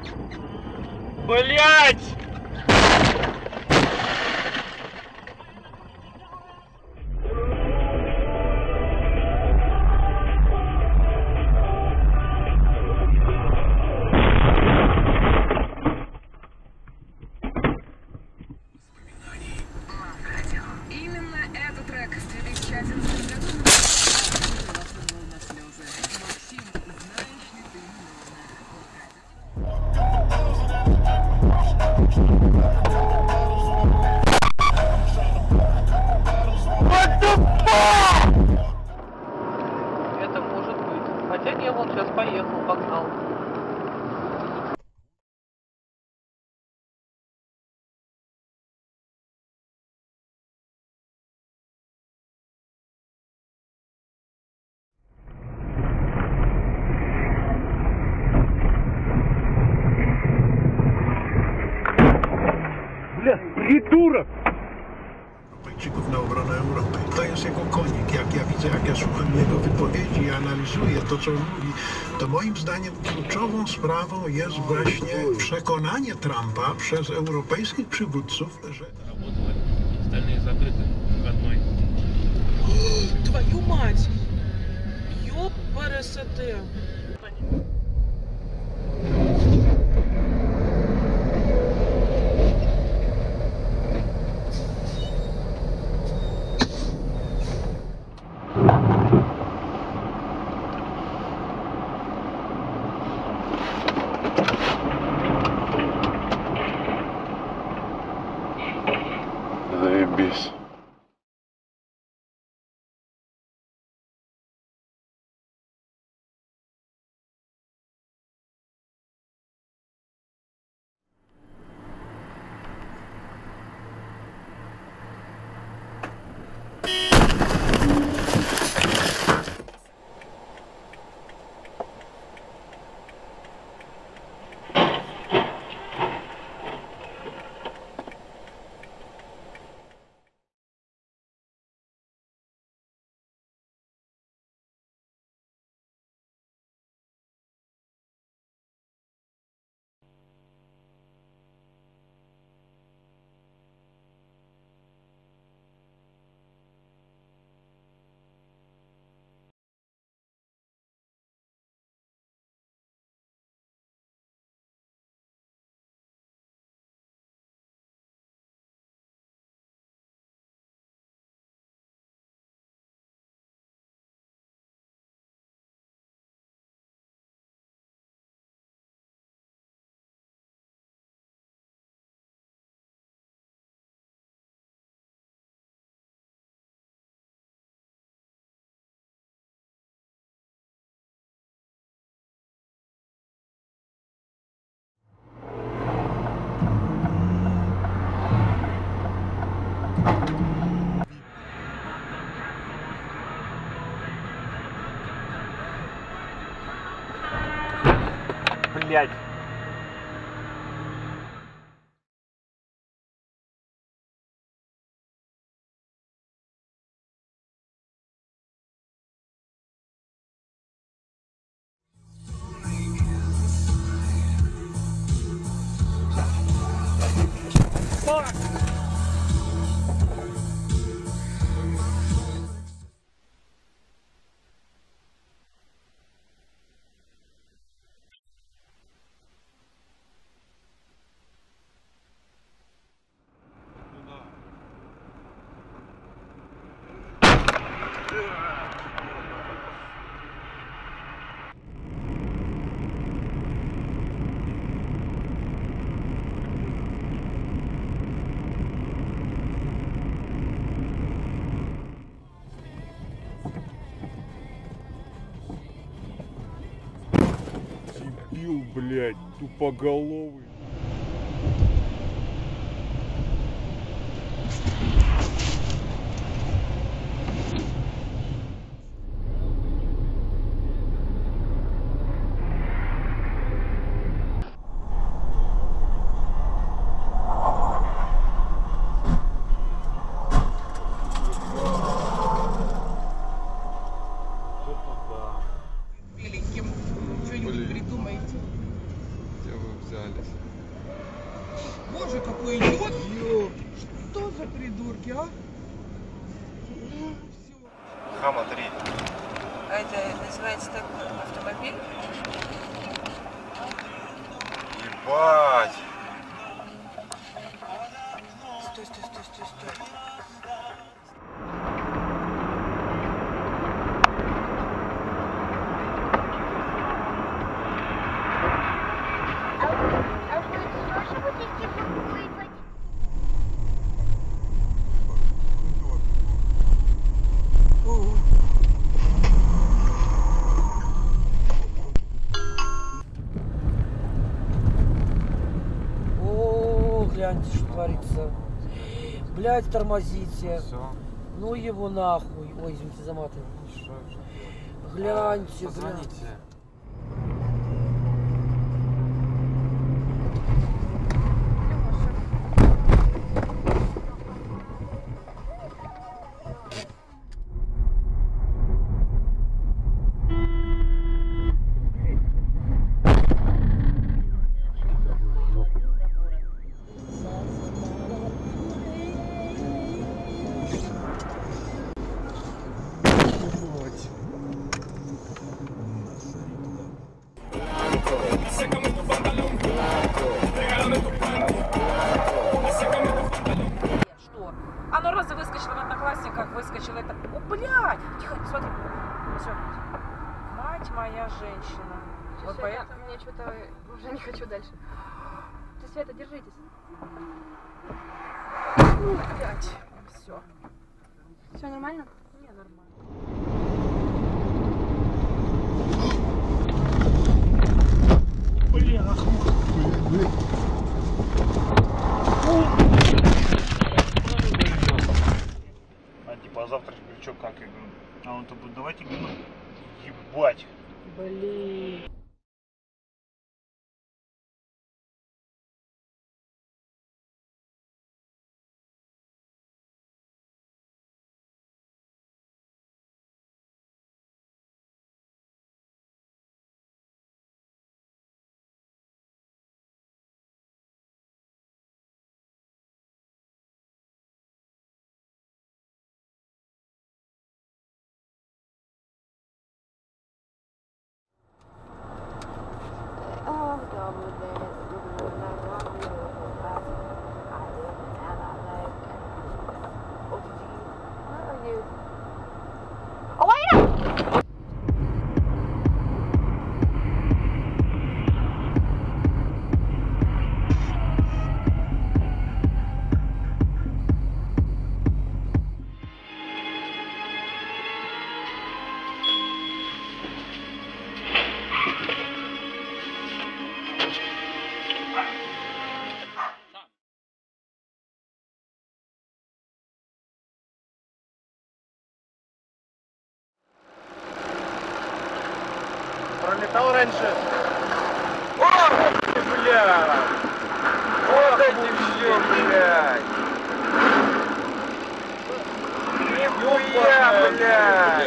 Блять! Именно этот трек в 2011 году вызвал на слезы. Максим, знаешь ли ты What the fuck? Это может быть. Хотя не, он сейчас поехал, погнал. Bля, придурок! Europejczyków na obronę Europy. To jest jego konik. Jak ja widzę, jak ja słucham jego wypowiedzi i analizuję to, co on mówi, to moim zdaniem kluczową sprawą jest właśnie przekonanie Trumpa przez europejskich przywódców, że... Остальные закрыты входной. Твою мать! Ёпарасоте! Заебись. Блять. Дебил, блядь, тупоголовый. Или кем что-нибудь придумаете. Хотя бы взялись. Боже, какой идиот! Что за придурки, а? Хама 3. А это называется так автомобиль? Ебать! Стой, стой, стой, стой, стой. О, гляньте, что творится. Блядь, тормозите. Все. Ну его нахуй. Ой, извините, заматываю. Что? Гляньте, блядь. Позвоните. Что? Оно разве выскочило в Одноклассниках, выскочило это... О, блядь! Тихо, смотри. Всё. Мать моя женщина. Вот поэтому... Мне что-то уже не хочу дальше. Ты, Света, держитесь. Блядь. Все. Все нормально? Не, нормально. А типа, а завтра что, как? Я говорю, а он-то будет, давайте говорю, ебать. Блин. Пролетал раньше. Ох ты, блядь! Вот эти все, блядь! Нихуя, блядь!